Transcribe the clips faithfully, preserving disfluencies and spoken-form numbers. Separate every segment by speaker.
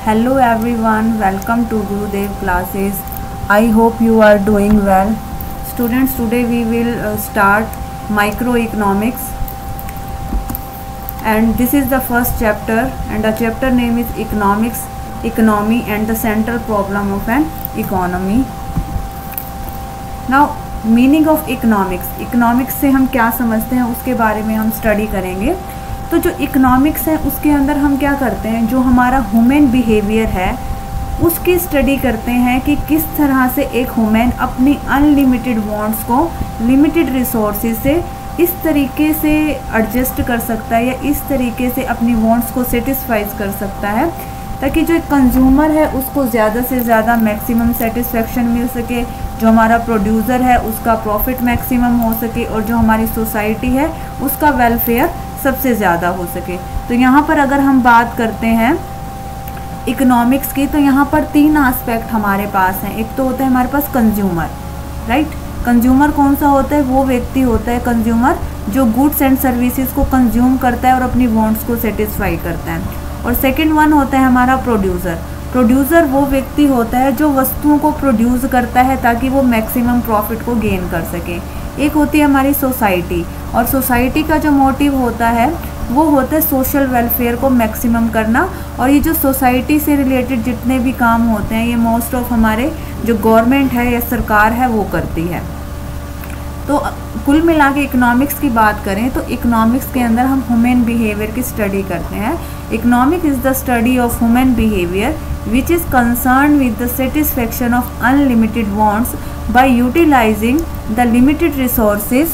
Speaker 1: Hello everyone, welcome to Gurudev classes. I hope you are doing well. Students, today we will uh, start microeconomics, and this is the first chapter, and the chapter name is economics, economy and the central problem of an economy. Now meaning of economics, economics से हम क्या समझते हैं उसके बारे में हम study करेंगे। तो जो इकोनॉमिक्स है उसके अंदर हम क्या करते हैं, जो हमारा ह्यूमन बिहेवियर है उसकी स्टडी करते हैं कि किस तरह से एक ह्यूमन अपनी अनलिमिटेड वांट्स को लिमिटेड रिसोर्सेज से इस तरीके से एडजस्ट कर सकता है या इस तरीके से अपनी वांट्स को सेटिस्फाइज कर सकता है ताकि जो एक कंज्यूमर है उसको ज़्यादा से ज़्यादा मैक्सिमम सेटिस्फेक्शन मिल सके, जो हमारा प्रोड्यूसर है उसका प्रॉफिट मैक्सिमम हो सके और जो हमारी सोसाइटी है उसका वेलफेयर सबसे ज़्यादा हो सके। तो यहाँ पर अगर हम बात करते हैं इकोनॉमिक्स की, तो यहाँ पर तीन एस्पेक्ट हमारे पास हैं। एक तो होता है हमारे पास कंज्यूमर, राइट। कंज्यूमर कौन सा होता है, वो व्यक्ति होता है कंज्यूमर जो गुड्स एंड सर्विसेज को कंज्यूम करता है और अपनी वांट्स को सेटिस्फाई करता है। और सेकंड वन होता है हमारा प्रोड्यूसर। प्रोड्यूसर वो व्यक्ति होता है जो वस्तुओं को प्रोड्यूस करता है ताकि वो मैक्सिमम प्रॉफिट को गेन कर सके। एक होती है हमारी सोसाइटी, और सोसाइटी का जो मोटिव होता है वो होता है सोशल वेलफेयर को मैक्सिमम करना। और ये जो सोसाइटी से रिलेटेड जितने भी काम होते हैं ये मोस्ट ऑफ हमारे जो गवर्नमेंट है या सरकार है वो करती है। तो कुल मिला के इकोनॉमिक्स की बात करें तो इकोनॉमिक्स के अंदर हम ह्यूमन बिहेवियर की स्टडी करते हैं। Economic is the study of human behaviour which is concern with the satisfaction of unlimited wants by utilising the limited resources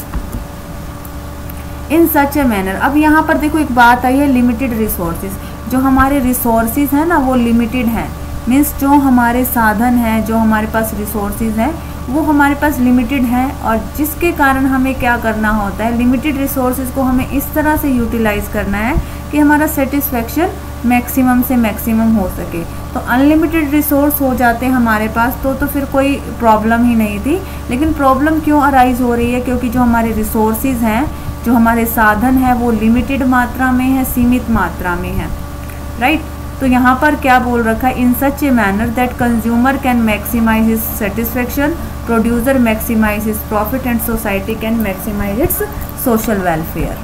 Speaker 1: in such a manner. अब यहाँ पर देखो एक बात आई है, लिमिटेड रिसोर्सेज। जो हमारे रिसोर्सेज हैं ना वो लिमिटेड हैं, मीन्स जो हमारे साधन हैं, जो हमारे पास रिसोर्सेज हैं वो हमारे पास लिमिटेड हैं, और जिसके कारण हमें क्या करना होता है, लिमिटेड रिसोर्सेज को हमें इस तरह से यूटिलाइज करना है कि हमारा सेटिस्फेक्शन मैक्सिमम से मैक्सिमम हो सके। तो अनलिमिटेड रिसोर्स हो जाते हैं हमारे पास तो तो फिर कोई प्रॉब्लम ही नहीं थी। लेकिन प्रॉब्लम क्यों अराइज हो रही है, क्योंकि जो हमारे रिसोर्सेज हैं, जो हमारे साधन हैं वो लिमिटेड मात्रा में है, सीमित मात्रा में है, राइट। तो यहाँ पर क्या बोल रखा है, in such a manner that consumer can maximise his satisfaction, producer maximise his profit and society can maximise its social welfare.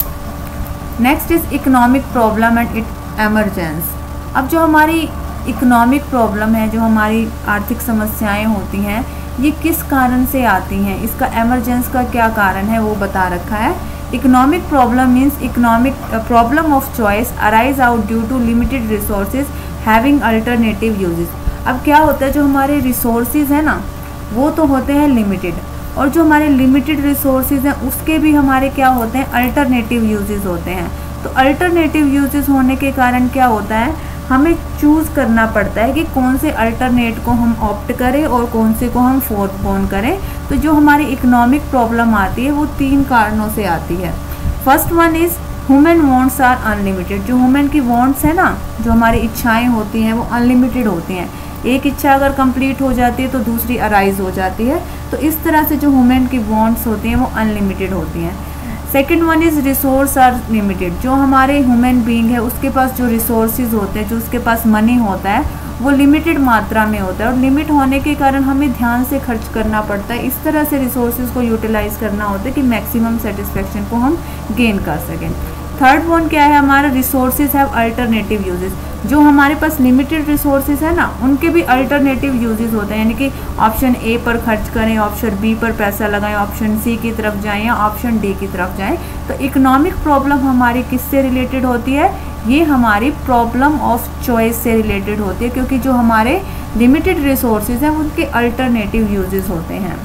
Speaker 1: Next is economic problem and it emergence. अब जो हमारी इकोनॉमिक प्रॉब्लम है, जो हमारी आर्थिक समस्याएं होती हैं, ये किस कारण से आती हैं, इसका एमरजेंस का क्या कारण है वो बता रखा है। Economic problem means economic problem of choice arise out due to limited resources having alternative uses. अब क्या होता है, जो हमारे रिसोर्सेज हैं ना वो तो होते हैं लिमिटेड, और जो हमारे लिमिटेड रिसोर्सेज हैं उसके भी हमारे क्या होते हैं, अल्टरनेटिव यूजेस होते हैं। तो अल्टरनेटिव यूजेस होने के कारण क्या होता है, हमें चूज़ करना पड़ता है कि कौन से अल्टरनेट को हम ऑप्ट करें और कौन से को हम फोरगोन करें। तो जो हमारी इकोनॉमिक प्रॉब्लम आती है वो तीन कारणों से आती है। First one is human wants are unlimited. जो ह्यूमन की वांट्स है ना, जो हमारी इच्छाएं होती हैं वो अनलिमिटेड होती हैं। एक इच्छा अगर कंप्लीट हो जाती है तो दूसरी अराइज हो जाती है। तो इस तरह से जो ह्यूमन की वांट्स होती हैं वो अनलिमिटेड होती हैं। Second one is resource are limited. जो हमारे ह्यूमन बीइंग है उसके पास जो रिसोर्सेज होते हैं, जो उसके पास मनी होता है वो लिमिटेड मात्रा में होता है, और लिमिट होने के कारण हमें ध्यान से खर्च करना पड़ता है। इस तरह से रिसोर्सेज को यूटिलाइज करना होता है कि मैक्सिमम सेटिस्फेक्शन को हम गेन कर सकें। थर्ड वन क्या है हमारा, रिसोर्सेज हैव अल्टरनेटिव यूजेस। जो हमारे पास लिमिटेड रिसोर्सेज है ना उनके भी अल्टरनेटिव यूजेस होते हैं, यानी कि ऑप्शन ए पर खर्च करें, ऑप्शन बी पर पैसा लगाएं, ऑप्शन सी की तरफ जाएं या ऑप्शन डी की तरफ जाएं। तो इकोनॉमिक प्रॉब्लम हमारी किससे रिलेटेड होती है, ये हमारी प्रॉब्लम ऑफ चॉइस से रिलेटेड होती है, क्योंकि जो हमारे लिमिटेड रिसोर्सेज हैं उनके अल्टरनेटिव यूजेस होते हैं।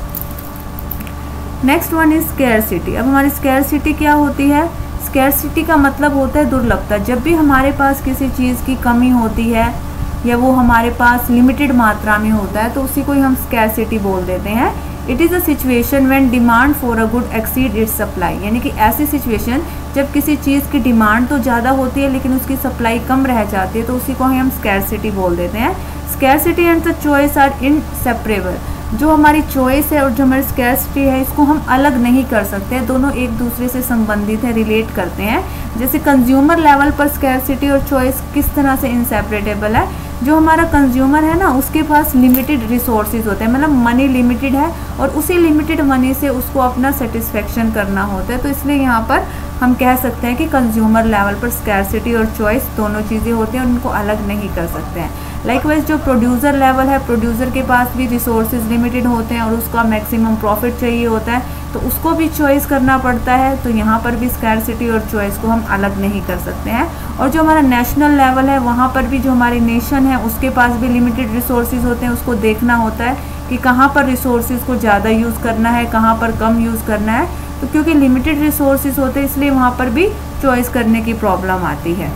Speaker 1: Next one is scarcity. अब हमारी स्कैरसिटी क्या होती है, स्कैरसिटी का मतलब होता है दुर्लभता। जब भी हमारे पास किसी चीज़ की कमी होती है या वो हमारे पास लिमिटेड मात्रा में होता है तो उसी को ही हम स्कैरसिटी बोल देते हैं। It is a situation when demand for a good exceed its supply, यानी कि ऐसी सिचुएशन जब किसी चीज़ की डिमांड तो ज़्यादा होती है लेकिन उसकी सप्लाई कम रह जाती है तो उसी को ही हम स्कैरसिटी बोल देते हैं। Scarcity and the choice are inseparable. जो हमारी चॉइस है और जो हमारी स्कैर्सिटी है इसको हम अलग नहीं कर सकते, दोनों एक दूसरे से संबंधित है, रिलेट करते हैं। जैसे कंज्यूमर लेवल पर स्कैर्सिटी और चॉइस किस तरह से इनसेपरेटेबल है, जो हमारा कंज्यूमर है ना उसके पास लिमिटेड रिसोर्सेज होते हैं, मतलब मनी लिमिटेड है और उसी लिमिटेड मनी से उसको अपना सेटिस्फेक्शन करना होता है। तो इसलिए यहाँ पर हम कह सकते हैं कि कंज्यूमर लेवल पर स्कैर्सिटी और चॉइस दोनों चीज़ें होती हैं और उनको अलग नहीं कर सकते हैं। लाइकवाइज जो प्रोड्यूसर लेवल है, प्रोड्यूसर के पास भी रिसोर्सेज लिमिटेड होते हैं और उसका मैक्सिमम प्रॉफिट चाहिए होता है, तो उसको भी चॉइस करना पड़ता है। तो यहाँ पर भी स्कैर्सिटी और चॉइस को हम अलग नहीं कर सकते हैं। और जो हमारा नेशनल लेवल है वहाँ पर भी जो हमारी नेशन है उसके पास भी लिमिटेड रिसोर्सेज होते हैं, उसको देखना होता है कि कहाँ पर रिसोर्सेज को ज़्यादा यूज़ करना है, कहाँ पर कम यूज़ करना है। तो क्योंकि लिमिटेड रिसोर्सेज होते हैं इसलिए वहाँ पर भी चॉइस करने की प्रॉब्लम आती है।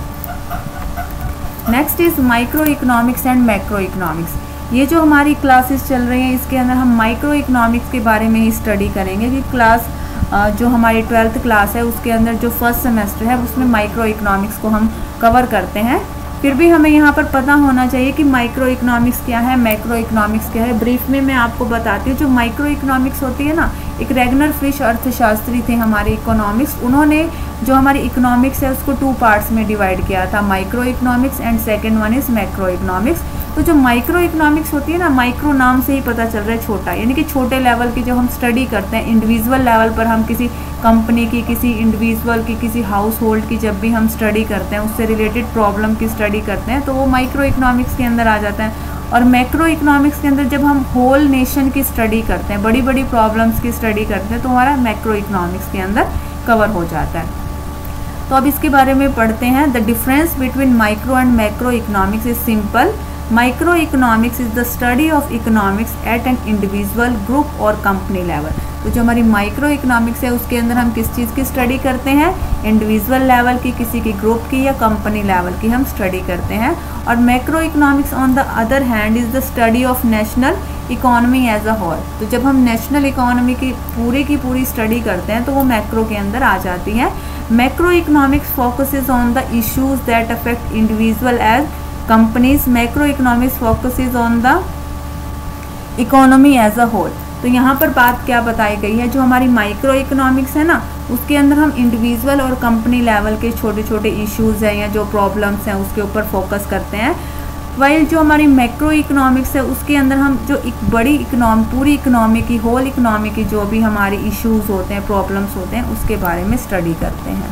Speaker 1: Next is micro economics and macro economics. ये जो हमारी क्लासेस चल रही हैं इसके अंदर हम माइक्रो इकोनॉमिक्स के बारे में ही स्टडी करेंगे कि क्लास जो हमारी ट्वेल्थ क्लास है उसके अंदर जो फर्स्ट सेमेस्टर है उसमें माइक्रो इकोनॉमिक्स को हम कवर करते हैं। फिर भी हमें यहाँ पर पता होना चाहिए कि माइक्रो इकोनॉमिक्स क्या है, मैक्रो इकोनॉमिक्स क्या है। ब्रीफ में मैं आपको बताती हूँ। जो माइक्रो इकोनॉमिक्स होती है ना, एक रेगनर फ्रिश अर्थशास्त्री थे हमारे इकोनॉमिक्स, उन्होंने जो हमारी इकोनॉमिक्स है उसको टू पार्ट्स में डिवाइड किया था, micro economics and second one is macro economics. तो जो माइक्रो इकोनॉमिक्स होती है ना, माइक्रो नाम से ही पता चल रहा है छोटा, यानी कि छोटे लेवल की जो हम स्टडी करते हैं, इंडिविजुअल लेवल पर हम किसी कंपनी की, किसी इंडिविजुअल की, किसी हाउस होल्ड की जब भी हम स्टडी करते हैं, उससे रिलेटेड प्रॉब्लम की स्टडी करते हैं तो वो माइक्रो इकोनॉमिक्स के अंदर आ जाता है। और मैक्रो इकोनॉमिक्स के अंदर जब हम होल नेशन की स्टडी करते हैं, बड़ी बड़ी प्रॉब्लम्स की स्टडी करते हैं तो हमारा मैक्रो इकोनॉमिक्स के अंदर कवर हो जाता है। तो अब इसके बारे में पढ़ते हैं। The difference between micro and macro economics is simple. Micro economics is the study of economics at an individual, group और कंपनी लेवल। तो जो हमारी माइक्रो इकोनॉमिक्स है उसके अंदर हम किस चीज़ की स्टडी करते हैं, इंडिविजुअल लेवल की, किसी की ग्रुप की या कंपनी लेवल की हम स्टडी करते हैं। और macro economics on the other hand is the study of national economy as a whole. तो जब हम नेशनल इकोनॉमी की पूरी की पूरी स्टडी करते हैं तो वो मैक्रो के अंदर आ जाती है। Macro economics focuses on the issues that affect individual as companies. Macro economics focuses on the economy as a whole. तो यहाँ पर बात क्या बताई गई है, जो हमारी माइक्रो इकोनॉमिक्स है ना उसके अंदर हम इंडिविजुअल और कंपनी लेवल के छोटे छोटे इश्यूज हैं या जो प्रॉब्लम्स हैं उसके ऊपर फोकस करते हैं। वाइल जो हमारी मैक्रो इकोनॉमिक्स है उसके अंदर हम जो एक बड़ी इकोनॉमी, पूरी इकोनॉमी की, होल इकोनॉमी की जो भी हमारे इश्यूज होते हैं, प्रॉब्लम्स होते हैं उसके बारे में स्टडी करते हैं।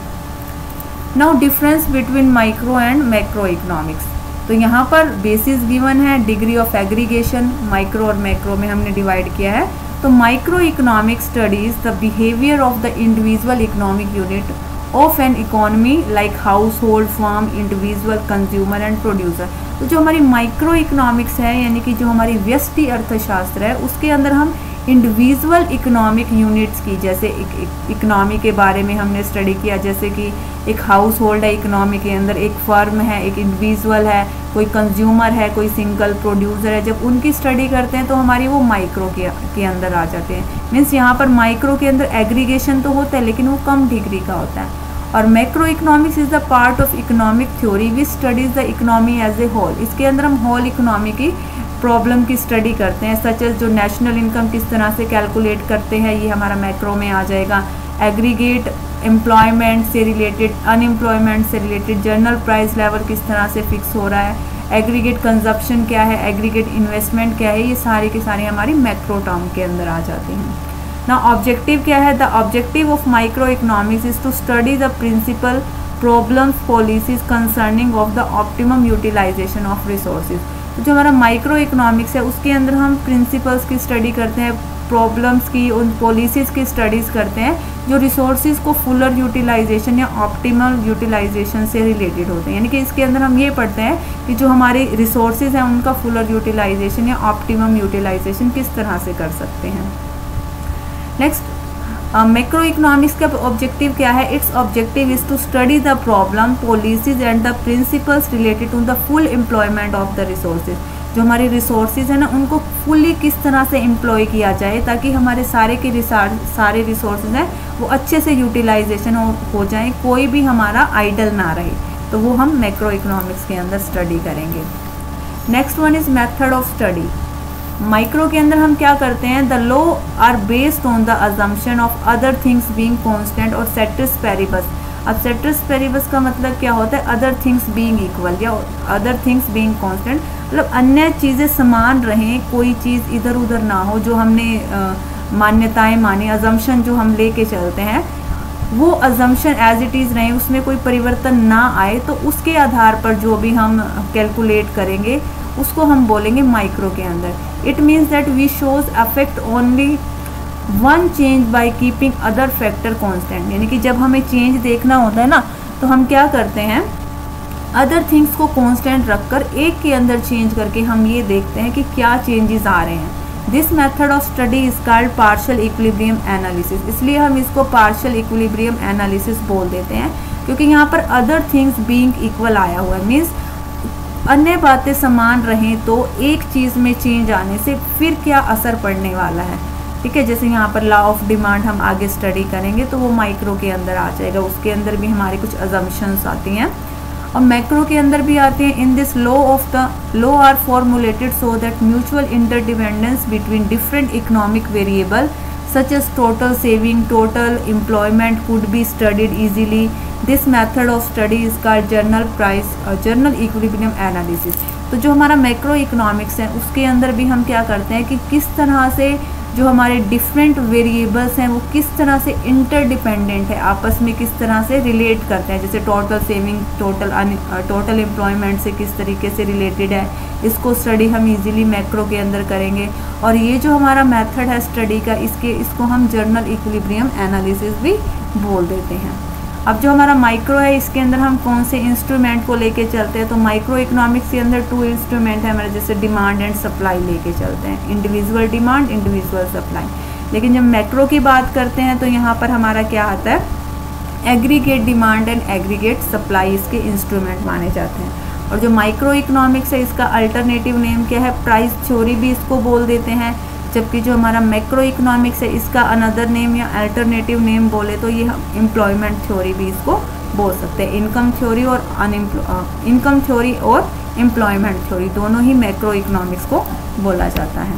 Speaker 1: Now difference between micro and macro economics. तो यहाँ पर बेसिस गिवन है, डिग्री ऑफ एग्रीगेशन माइक्रो और मैक्रो में हमने डिवाइड किया है। तो micro economic studies the behaviour of the individual economic unit of an economy like household, firm, individual, consumer and producer. तो जो हमारी माइक्रो इकोनॉमिक्स है यानी कि जो हमारी व्यष्टि अर्थशास्त्र है उसके अंदर हम इंडिविजुअल इकोनॉमिक यूनिट्स की, जैसे इकोनॉमी के बारे में हमने स्टडी किया, जैसे कि एक हाउस होल्ड है इकोनॉमी के अंदर, एक फर्म है, एक इंडिविजुअल है, कोई कंज्यूमर है, कोई सिंगल प्रोड्यूसर है। जब उनकी स्टडी करते हैं तो हमारी वो माइक्रो के, के अंदर आ जाते हैं। मीन्स यहाँ पर माइक्रो के अंदर एग्रीगेशन तो होता है लेकिन वो कम डिग्री का होता है। और macro economics is the part of economic theory which studies the economy as a whole. इसके अंदर हम होल इकोनॉमी की प्रॉब्लम की स्टडी करते हैं, सच एज जो नेशनल इनकम किस तरह से कैलकुलेट करते हैं, ये हमारा मैक्रो में आ जाएगा। एग्रीगेट एम्प्लॉयमेंट से रिलेटेड, अनएम्प्लॉयमेंट से रिलेटेड, जनरल प्राइस लेवल किस तरह से फिक्स हो रहा है, एग्रीगेट कंजप्शन क्या है, एग्रीगेट इन्वेस्टमेंट क्या है, ये सारी की सारी हमारी मैक्रो टर्म के अंदर आ जाती हैं। ना ऑब्जेक्टिव क्या है, the objective of micro economics is to study the principal problems policies concerning of the optimum utilisation of resources. तो जो हमारा माइक्रो इकोनॉमिक्स है उसके अंदर हम प्रिंसिपल्स की स्टडी करते हैं, प्रॉब्लम्स की, उन पॉलिसीज़ की स्टडीज़ करते हैं जो रिसोर्सेज को फुलर यूटिलाइजेशन या ऑप्टिमल यूटिलाइजेशन से रिलेटेड होते हैं। यानी कि इसके अंदर हम ये पढ़ते हैं कि जो हमारे रिसोर्सेज हैं उनका फुलर यूटिलाइजेशन या ऑप्टिमम यूटिलाइजेशन किस तरह से कर सकते हैं। नेक्स्ट मैक्रो इकोनॉमिक्स का ऑब्जेक्टिव क्या है, its objective is to study the problem, policies and the principles related to the full employment of the resources. जो हमारे रिसोर्सेज है ना उनको फुली किस तरह से एम्प्लॉय किया जाए ताकि हमारे सारे के सारे रिसोर्सेज हैं वो अच्छे से यूटिलाइजेशन हो, हो जाए, कोई भी हमारा आइडल ना रहे। तो वो हम मैक्रो इकोनॉमिक्स के अंदर स्टडी करेंगे। Next one is method of study. Micro के अंदर हम क्या करते हैं, the law are based on the assumption of other things being constant और सेट्रिस पेरिबस। अब सेट्रिस पेरिबस का मतलब क्या होता है, अदर थिंग्स बीइंग इक्वल या अदर थिंग्स बीइंग कांस्टेंट, मतलब अन्य चीज़ें समान रहें, कोई चीज़ इधर उधर ना हो। जो हमने आ, मान्यताएं मानी, अजम्पशन जो हम लेके चलते हैं, वो अजम्पशन एज इट इज़ रहें, उसमें कोई परिवर्तन ना आए, तो उसके आधार पर जो भी हम कैलकुलेट करेंगे उसको हम बोलेंगे माइक्रो के अंदर। It means that we shows affect only one change by keeping other factor constant. यानी कि जब हमें चेंज देखना होता है ना, तो हम क्या करते हैं, अदर थिंग्स को कांस्टेंट रखकर एक के अंदर चेंज करके हम ये देखते हैं कि क्या चेंजेस आ रहे हैं। This method of study is called partial equilibrium analysis. इसलिए हम इसको पार्शियल इक्विलिब्रियम एनालिसिस बोल देते हैं, क्योंकि यहाँ पर अदर थिंग्स बीइंग इक्वल आया हुआ है। मीन्स अन्य बातें समान रहें तो एक चीज़ में चेंज आने से फिर क्या असर पड़ने वाला है। ठीक है, जैसे यहाँ पर लॉ ऑफ डिमांड हम आगे स्टडी करेंगे तो वो माइक्रो के अंदर आ जाएगा, उसके अंदर भी हमारे कुछ अजम्पशंस आती हैं और मैक्रो के अंदर भी आते हैं। In this law of the law are formulated so that mutual interdependence between different economic variable such as total saving, total employment could be studied easily. This method of study is called general price और general equilibrium analysis। तो जो हमारा macro economics है उसके अंदर भी हम क्या करते हैं कि किस तरह से जो हमारे डिफरेंट वेरिएबल्स हैं वो किस तरह से इंटरडिपेंडेंट है, आपस में किस तरह से रिलेट करते हैं। जैसे total saving, total total employment से किस तरीके से रिलेटेड है, इसको स्टडी हम इजीली मैक्रो के अंदर करेंगे। और ये जो हमारा मेथड है स्टडी का, इसके इसको हम जनरल इक्विलिब्रियम एनालिसिस भी बोल देते हैं। अब जो हमारा माइक्रो है इसके अंदर हम कौन से इंस्ट्रूमेंट को लेके चलते हैं, तो माइक्रो इकोनॉमिक्स के अंदर टू इंस्ट्रूमेंट है हमारे, जैसे डिमांड एंड सप्लाई लेके चलते हैं, इंडिविजुअल डिमांड, इंडिविजुअल सप्लाई। लेकिन जब मैक्रो की बात करते हैं तो यहाँ पर हमारा क्या आता है, aggregate demand and aggregate supply इसके इंस्ट्रूमेंट माने जाते हैं। और जो माइक्रो इकोनॉमिक्स है इसका अल्टरनेटिव नेम क्या है, प्राइस थ्योरी भी इसको बोल देते हैं। जबकि जो हमारा मैक्रो इकोनॉमिक्स है इसका अनदर नेम या अल्टरनेटिव नेम बोले तो ये हम एम्प्लॉयमेंट थ्योरी भी इसको बोल सकते हैं। इनकम थ्योरी और अनएम्प्लॉय इनकम थ्योरी और एम्प्लॉयमेंट थ्योरी दोनों ही मैक्रो इकोनॉमिक्स को बोला जाता है।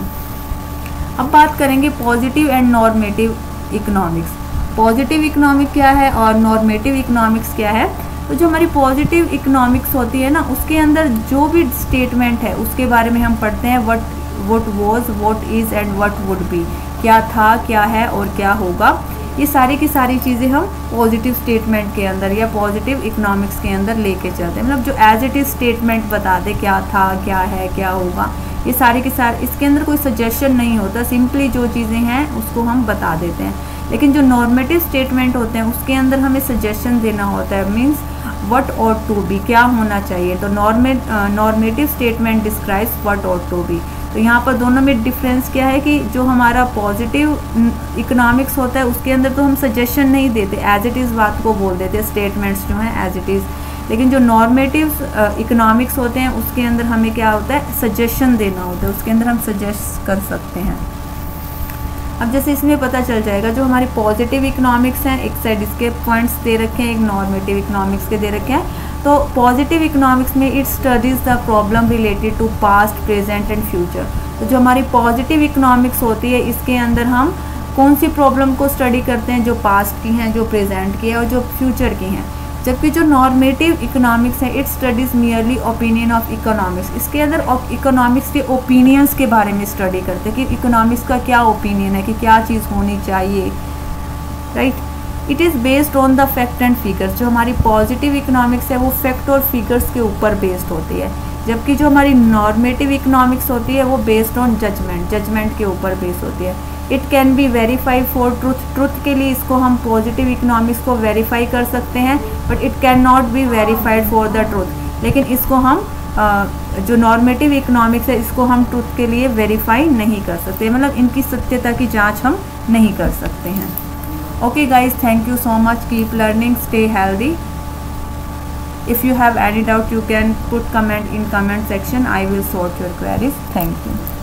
Speaker 1: अब बात करेंगे positive and normative economics. Positive economic क्या है और नॉर्मेटिव इकोनॉमिक्स क्या है। तो जो हमारी पॉजिटिव इकोनॉमिक्स होती है ना, उसके अंदर जो भी स्टेटमेंट है उसके बारे में हम पढ़ते हैं, what what was, what is and what would be, क्या था, क्या है और क्या होगा। ये सारी की सारी चीज़ें हम पॉजिटिव स्टेटमेंट के अंदर या पॉजिटिव इकोनॉमिक्स के अंदर लेके चलते हैं। मतलब जो एज इट इज़ स्टेटमेंट बता दे क्या था, क्या है, क्या होगा, ये सारी के सारे, इसके अंदर कोई सजेशन नहीं होता, सिंपली जो चीज़ें हैं उसको हम बता देते हैं। लेकिन जो नॉर्मेटिव स्टेटमेंट होते हैं उसके अंदर हमें सजेशन देना होता है, means what ought to be, क्या होना चाहिए। तो norm normative statement describes what ought to be. तो यहाँ पर दोनों में डिफरेंस क्या है कि जो हमारा पॉजिटिव इकोनॉमिक्स होता है उसके अंदर तो हम सजेशन नहीं देते, एज इट इज़ बात को बोल देते हैं, स्टेटमेंट्स जो हैं एज इट इज़। लेकिन जो नॉर्मेटिव इकोनॉमिक्स होते हैं उसके अंदर हमें क्या होता है, सजेशन देना होता है, उसके अंदर हम सजेस्ट कर सकते हैं। अब जैसे इसमें पता चल जाएगा जो हमारी पॉजिटिव इकोनॉमिक्स हैं, एक साइड इसके पॉइंट्स दे रखे हैं, एक नॉर्मेटिव इकोनॉमिक्स के दे रखे हैं। तो पॉजिटिव इकोनॉमिक्स में it studies the problem related to past, present and future. तो जो हमारी पॉजिटिव इकोनॉमिक्स होती है इसके अंदर हम कौन सी प्रॉब्लम को स्टडी करते हैं, जो पास्ट की हैं, जो प्रेजेंट की है और जो फ्यूचर की हैं। जबकि जो नॉर्मेटिव इकोनॉमिक्स है it studies merely opinion of economics. इसके अंदर इकोनॉमिक्स के ओपिनियंस के बारे में स्टडी करते हैं कि इकोनॉमिक्स का क्या ओपिनियन है कि क्या चीज़ होनी चाहिए, right. It is based on the fact and figures. जो हमारी पॉजिटिव इकोनॉमिक्स है वो फैक्ट और फिगर्स के ऊपर बेस्ड होती है, जबकि जो हमारी नॉर्मेटिव इकोनॉमिक्स होती है वो बेस्ड ऑन जजमेंट, जजमेंट के ऊपर बेस्ड होती है। It can be verify for truth. Truth के लिए इसको हम पॉजिटिव इकोनॉमिक्स को वेरीफाई कर सकते हैं, but it can not be verified for the truth. लेकिन इसको हम आ, जो नॉर्मेटिव इकोनॉमिक्स है इसको हम ट्रुथ के लिए वेरीफाई नहीं कर सकते, मतलब इनकी सत्यता की जांच हम नहीं कर सकते हैं। Okay guys, thank you so much. Keep learning, stay healthy. If you have any doubt you can put comment in comment section. I will sort your queries. Thank you.